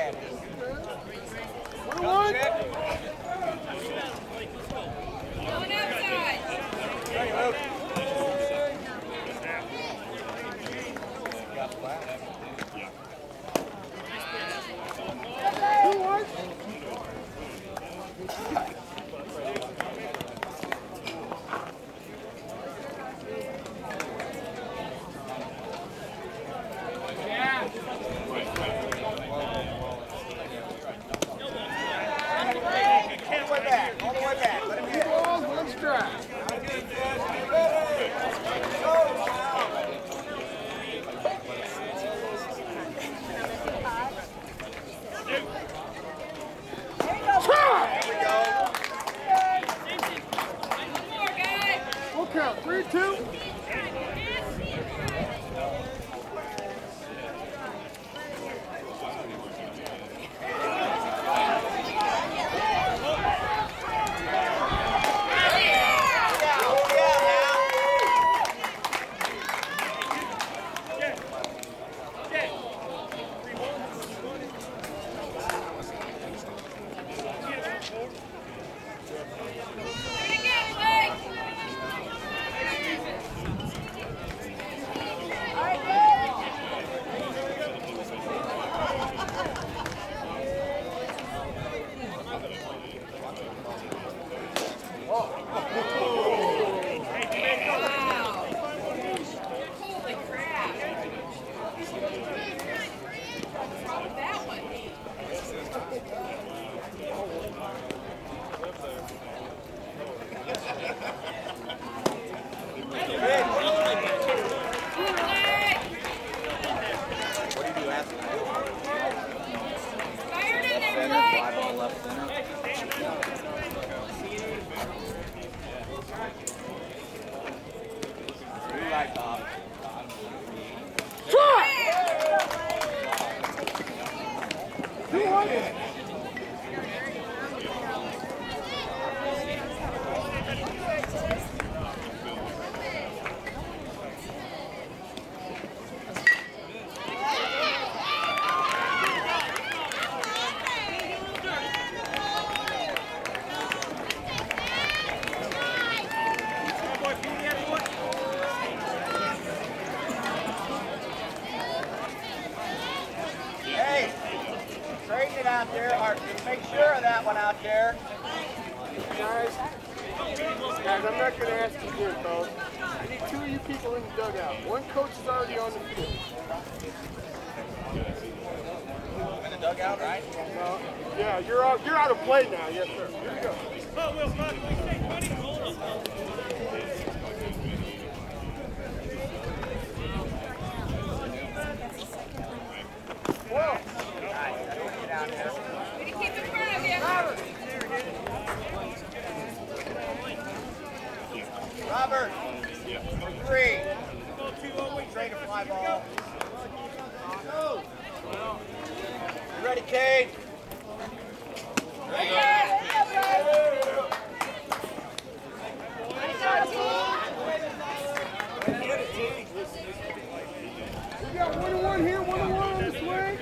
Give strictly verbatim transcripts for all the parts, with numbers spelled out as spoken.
One one. Going outside. Hey, Luke. Two one. Count three, two. Out there, or make sure of that one out there. Guys, guys, I'm not going to ask you again, folks. I need two of you people in the dugout. One coach is already on the field. In the dugout, right? No, yeah, you're out. You're out of play now. Yes, sir. Here we go. Whoa! Down there. We can keep in front of you. Robert, three. Straight to fly ball. You ready, Cade? Ready? We got one and one here, one and one on this way.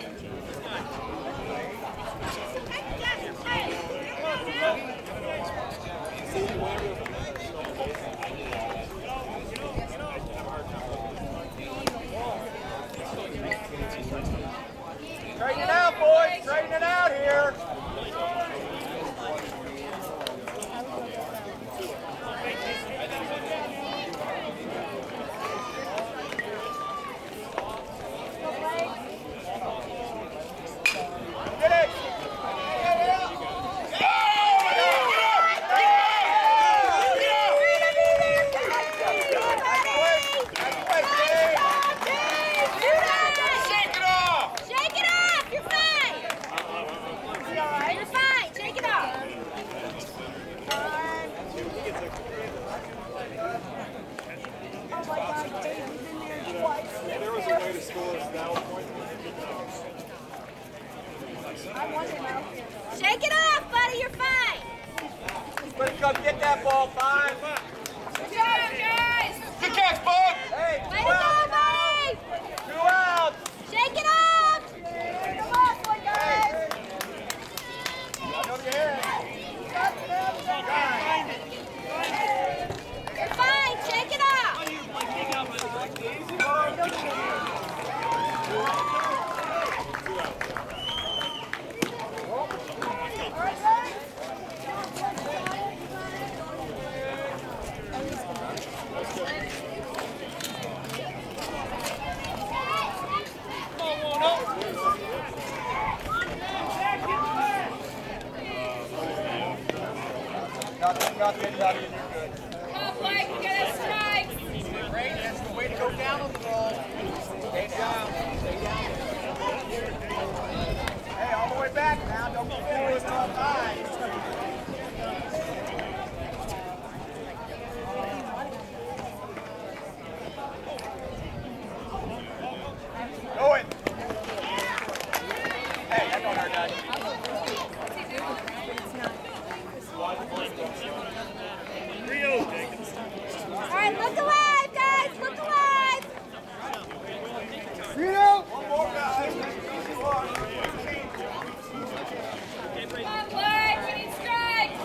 Straighten it out, boys. Straighten it out here. Get it. There was a way to score a foul point. Shake it off, buddy. You're fine. Let's go get that ball, five. Good job, guys. Good catch, Bud. Hey, Way to go, buddy. two outs. Shake it off. Come on, boy, guys. duck it, duck it. You're good. Come on, Blake, you gotta strike. Great, that's the way to go down on the ball. Stay down. Stay down. Hey, all the way back now. Don't go forward all time. Go it. Hey, that don't hurt nothing. All right, look alive, guys. Look alive. Reno! One more, guys. Come on, Blake. We need strikes.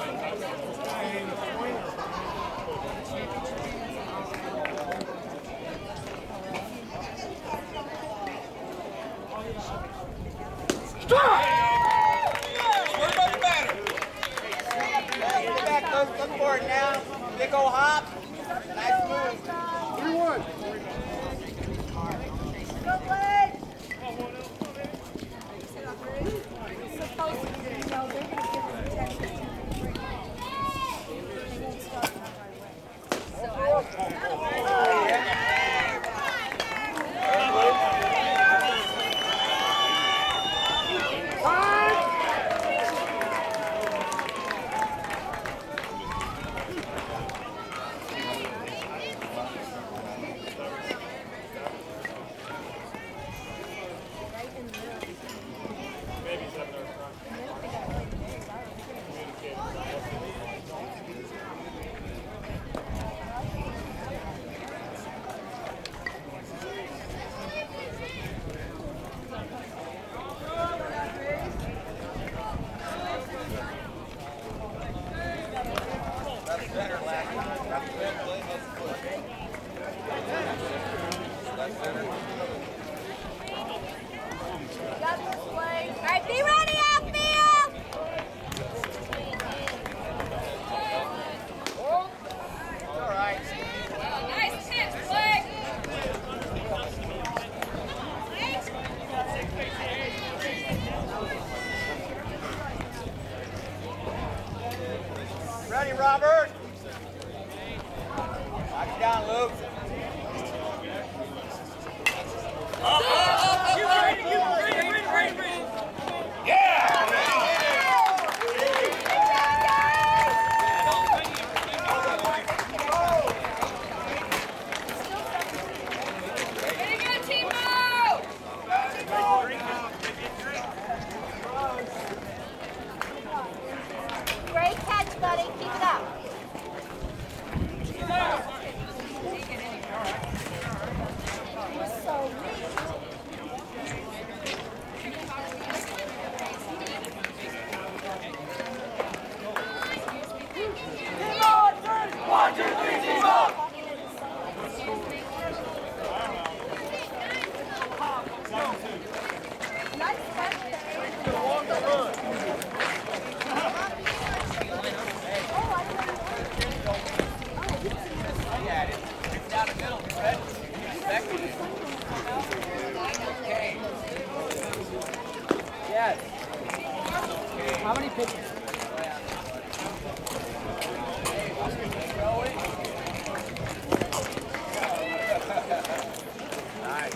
What about the batter? Hey, get back. Look, look for it now. Big ol' hop. Nice move. three one. Go, Blake. All right, be ready, outfield. All right. Oh, nice pitch, Blake. Ready, Robert? Knock it down, Luke. Way to go, Timo. Great catch, buddy. Keep it up. One, two, three, team up! Down the middle, Fred. Okay. Yes. How many pitches? Nice.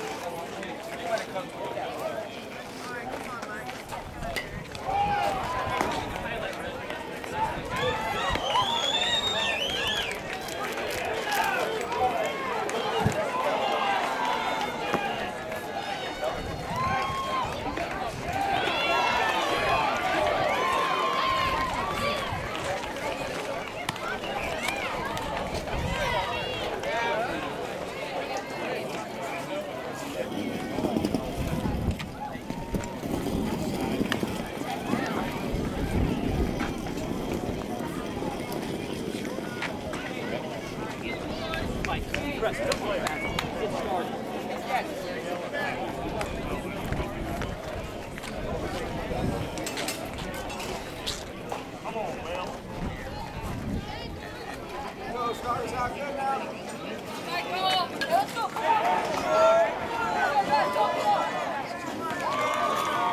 Starters out good now. Michael, let's go.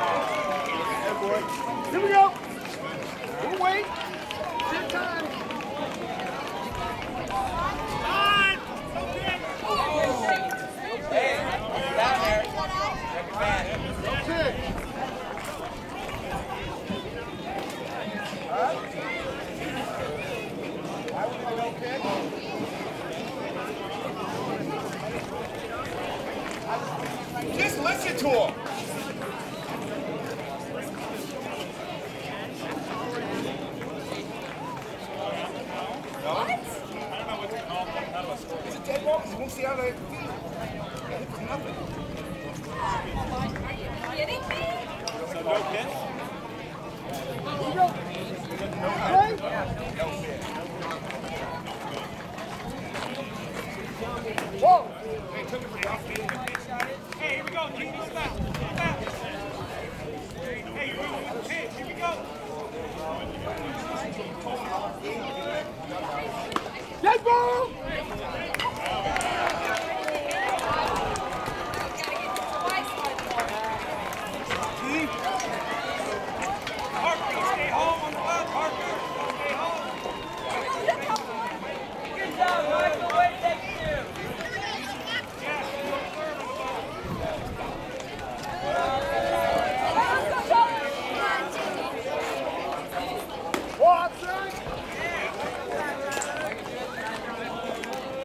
Here we go. We'll wait. Take time. no pitch.